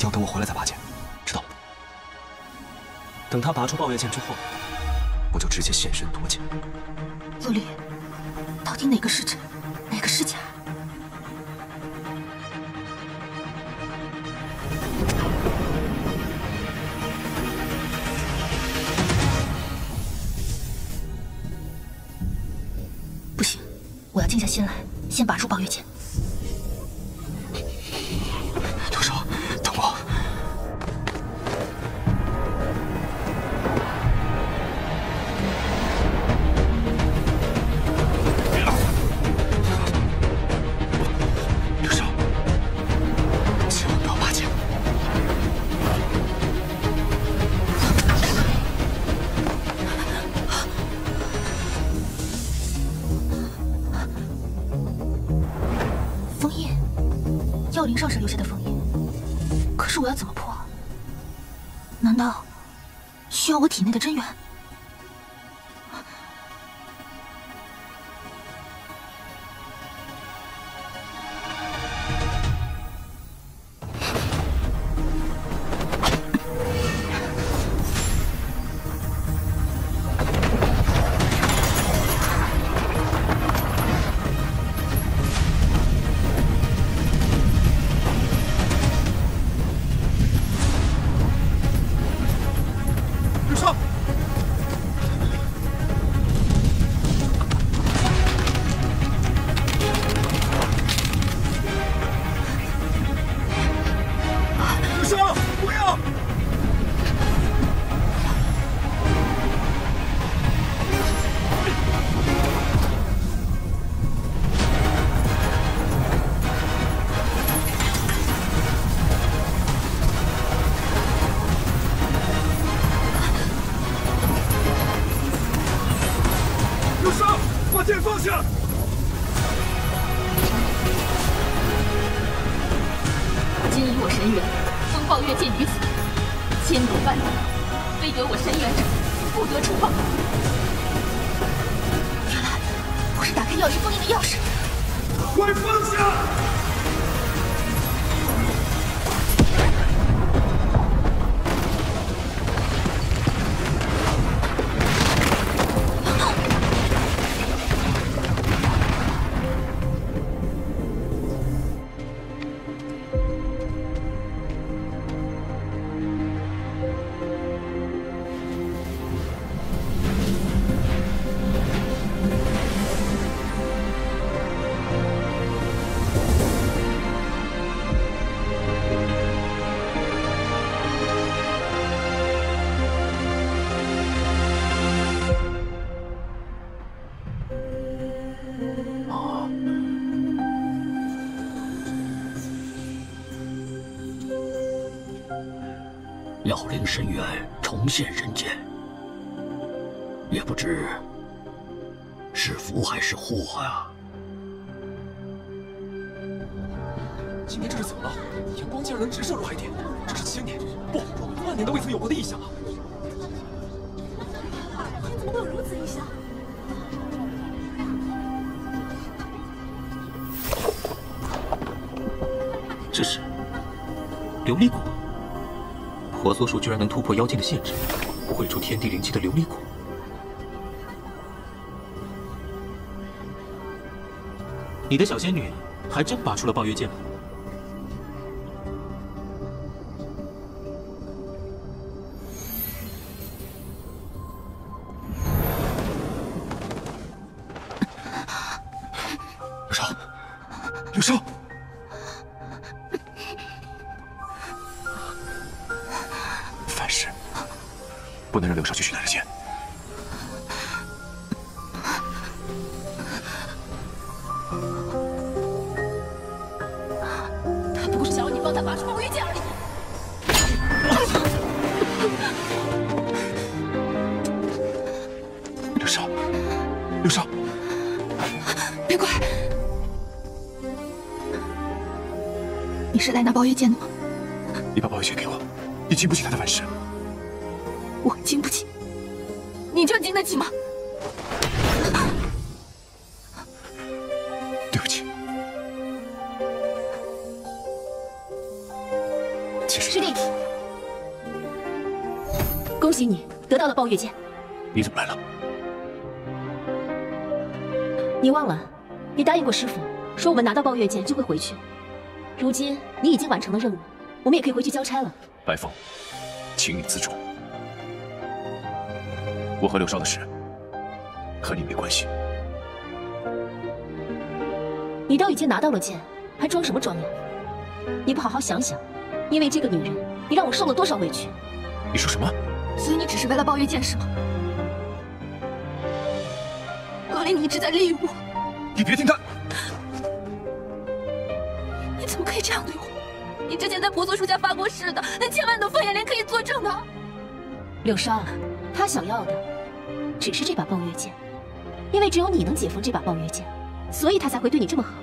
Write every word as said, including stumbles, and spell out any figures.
定要等我回来再拔剑，知道吗？等他拔出暴月剑之后，我就直接现身夺剑。 陆离，到底哪个是真，哪个是假？不行，我要静下心来，先拔出暴月剑。 刘少，等我。刘少，千万不要拔剑。 封印，药灵上神留下的封印。 可是我要怎么破？难道需要我体内的真元？ 把剑放下！ 今以我神元封暴月剑于此，千夺万夺，非得我神元者，不得除暴。原来我是打开药灵封印的钥匙。 快放下！ 药灵神元重现人间，也不知是福还是祸呀！ 今年这是怎么了？阳光竟然能直射入海底，这是千年不万年都未曾有过的异象啊！ 天怎么会有如此异象？ 这是琉璃果，婆娑树居然能突破妖剑的限制，绘出天地灵气的琉璃果。你的小仙女还真拔出了暴月剑了。刘少，刘少。 不能让刘少继续拿着剑。 他不过是想让你帮他拔出暴月剑而已。 刘少，刘少， 别怪！你是来拿暴月剑的吗？ 你把暴月剑给我，你经不起他的反噬。 我经不起，你就经得起吗？ 对不起，剑是？ 师弟，恭喜你得到了抱月剑。 你怎么来了？ 你忘了，你答应过师傅，说我们拿到抱月剑就会回去。如今你已经完成了任务，我们也可以回去交差了。 白凤，请你自重。我和柳少的事和你没关系。 你都已经拿到了剑，还装什么装呀？你不好好想想，因为这个女人，你让我受了多少委屈？ 你说什么？ 所以你只是为了抱月剑是吗？罗琳，你一直在利用我。 你别听他。 你怎么可以这样对我？你之前在婆娑树家发过誓的，那千万朵凤眼莲可以作证的。柳少，他想要的只是这把抱月剑，因为只有你能解封这把抱月剑，所以他才会对你这么好。